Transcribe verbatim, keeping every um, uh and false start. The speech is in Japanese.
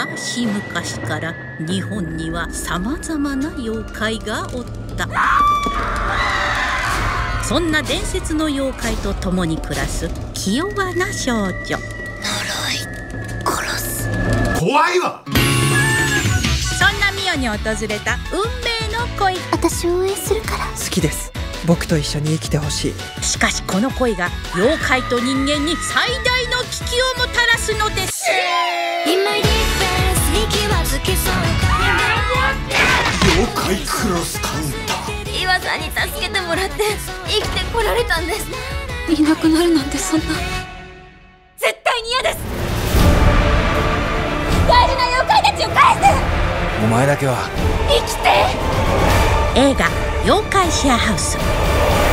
昔々から日本にはさまざまな妖怪がおった。そんな伝説の妖怪と共に暮らす気弱な少女。呪い、殺す。 怖いわ。 そんなミオに訪れた運命の恋。 私を応援するから。 好きです。僕と一緒に生きてほしい。 しかしこの恋が妖怪と人間に最大の危機をもたらすのです。 妖怪クロスカウンター。 岩さんに助けてもらって生きてこられたんです。いなくなるなんてそんな。絶対に嫌です。大事な妖怪たちを返して。 お前だけは生きて。 映画「妖怪シェアハウス」。